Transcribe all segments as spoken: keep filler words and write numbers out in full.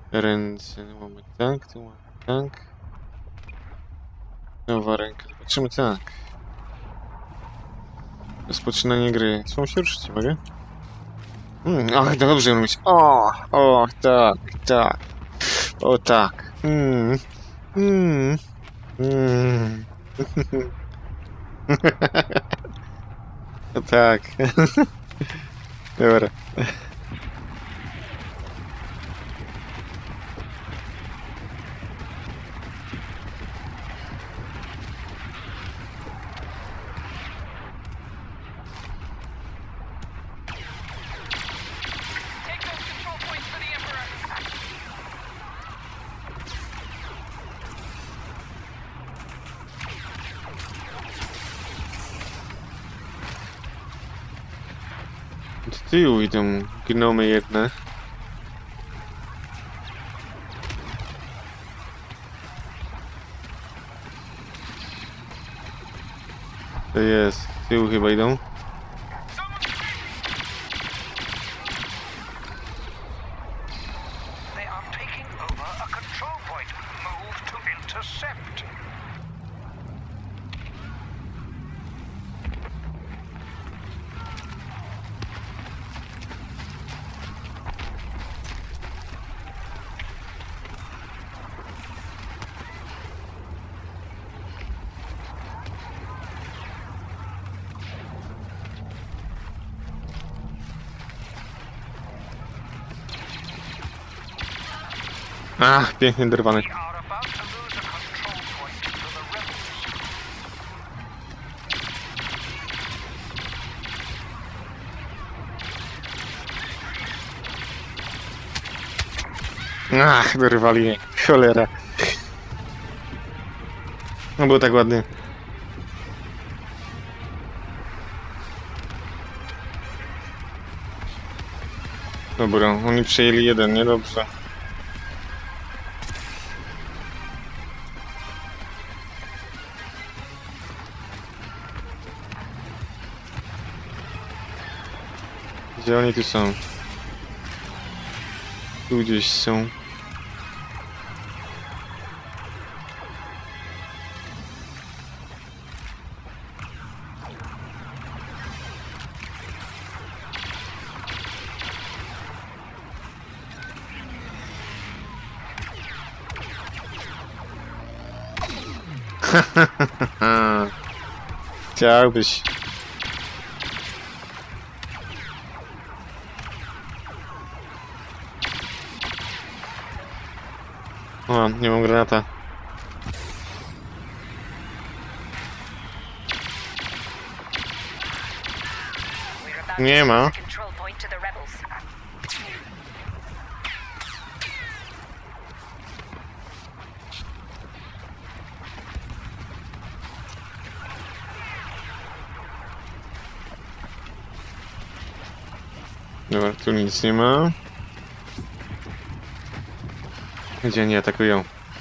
Ręce, no mamy tak, tu mamy tak. Nowa ręka, zobaczymy tak. Rozpoczynanie gry. Co się ruszyć, mogę? Mm, ach, dobrze mówić. O, o, tak, tak. O, tak. Mm, mm, mm. O, tak. Dobra. Od tyłu idą gnomy jedne. To jest, z tyłu chyba idą. Ach, pięknie derwany. Ach, dorwali je. Cholera. No było tak ładnie. Dobra, oni przejęli jeden, niedobrze. Gdzie oni tu są? Tu gdzieś są. Chciałbyś. O, nie mam granata. Nie ma. Dobra, tu nic nie ma. Gdzie oni atakują?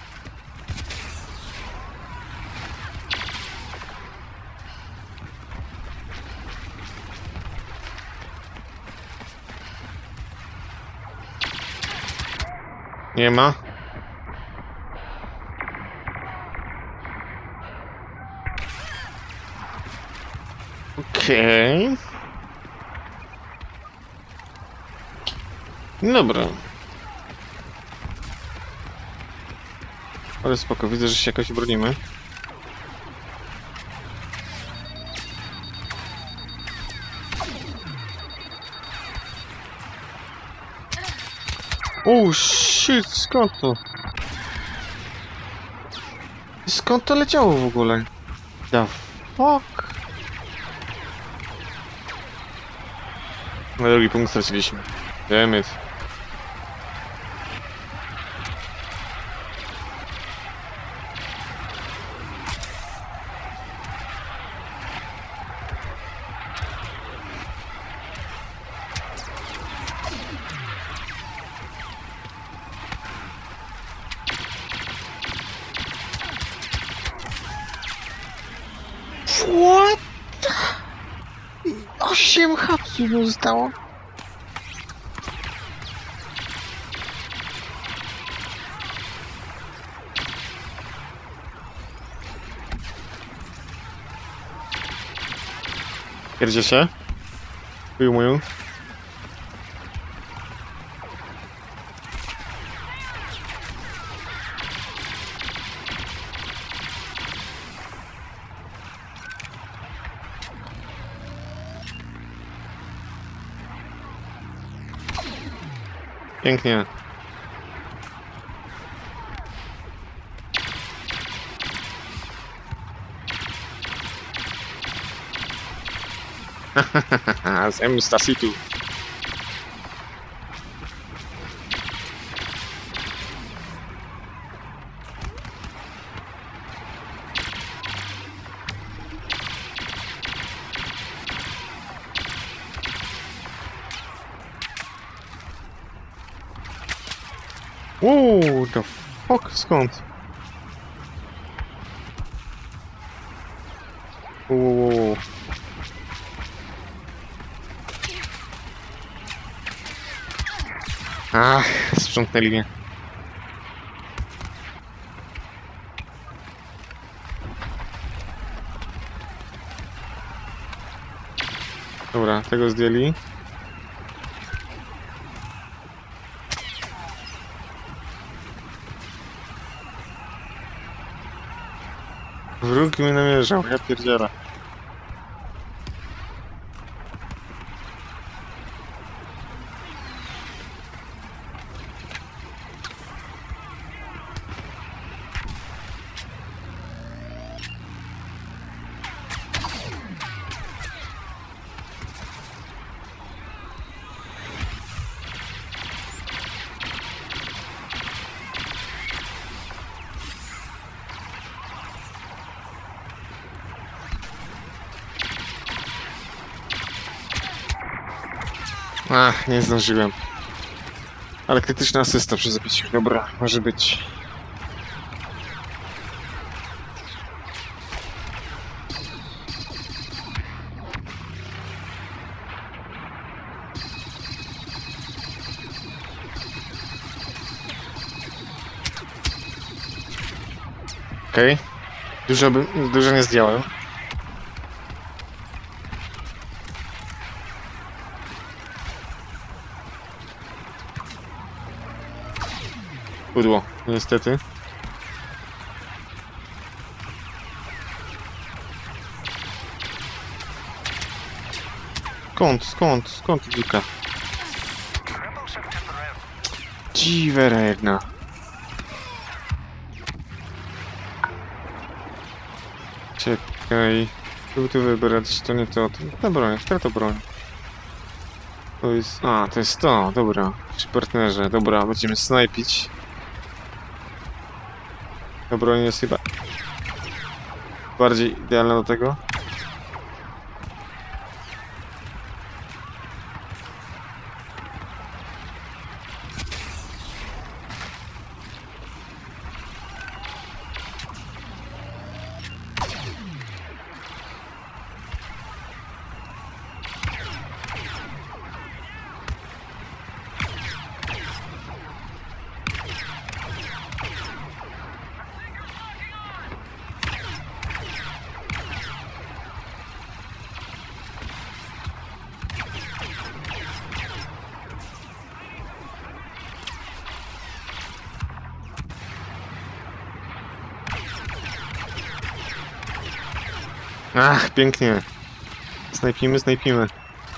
Nie ma. Okej. Okay. Dobra. Ale spoko, widzę, że się jakoś bronimy. Oh shit, skąd to? Skąd to leciało w ogóle? The fuck? Na drugi punkt straciliśmy. Damn it. What? Osiem hapsów mu zostało. Pierdzie się. Wyjmują. Pięknie. Zemsta situ. Uuu, the fuck, skąd? Uuu. Ach, sprzątnęli mnie. Dobra, tego zdjęli. Wróg mnie namierzał, ja pierdzielę. Ach, nie zdążyłem. Ale krytyczna asysta przy zabiciu. Dobra, może być. Okej. Okay. Dużo, by, dużo nie zdjąłem. Pudło, niestety. Skąd, skąd, skąd wilka? Dziwera jedna. Czekaj. Tu, tu wybrać, to nie to. To ta broń, która to broń? To jest... A, to jest to, dobra. Przy partnerze, dobra, będziemy snajpić. Ta broń jest chyba bardziej idealna do tego. Ach, pięknie. Snajpimy, snajpimy.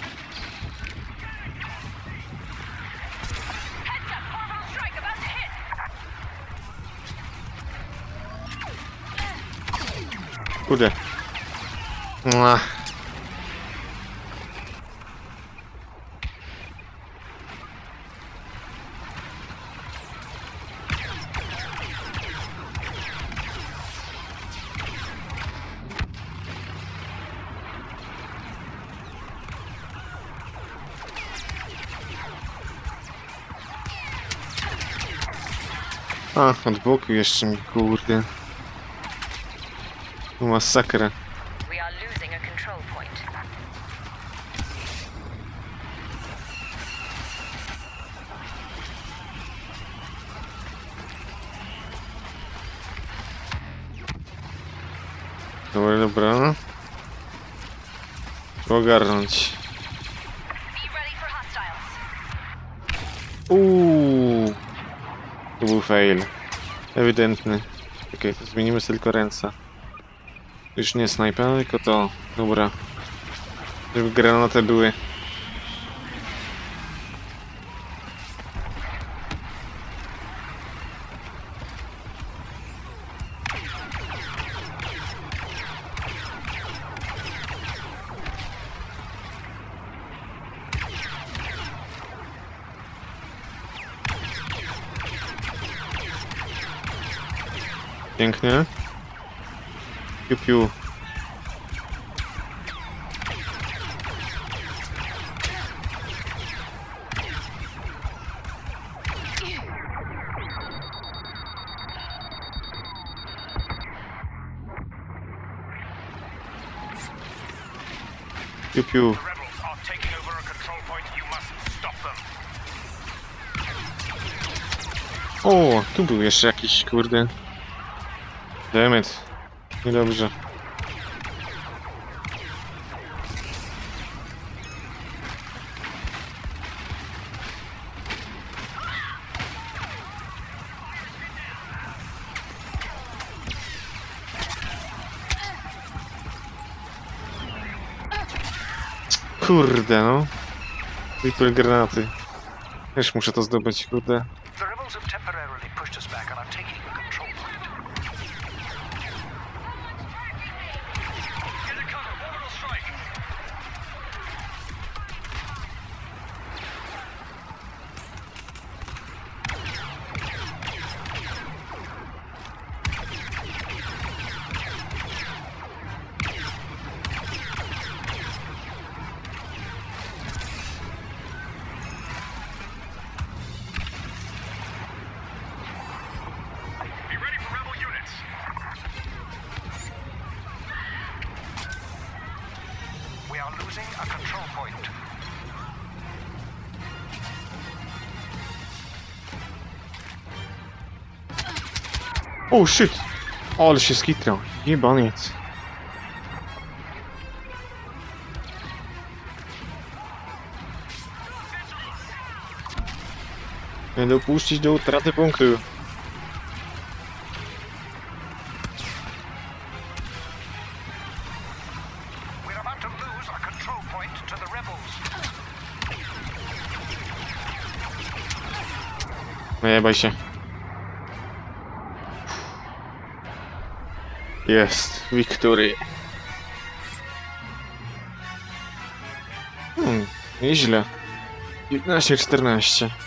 Kurde. Ach. A, od boku jeszcze mi, kurde. Masakra. Dobra, dobra. Ogarnąć. Uuu, to był fail. Ewidentny. Okej, to zmienimy tylko ręce. Już nie snajper, tylko to. Dobra. Żeby granaty były. Pięknie. Piu, piu. Piu, piu. O, tu był jeszcze jakiś, kurde. Dammit. Niedobrze. Kurde, no. Triple granaty. Też muszę to zdobyć, kurde. Oh shit! Ale się skitnął. Jebaniec. Nie dopuścić do utraty punktu. Nie baj się. Jest, victory. Hmm, nieźle. piętnaście czternaście.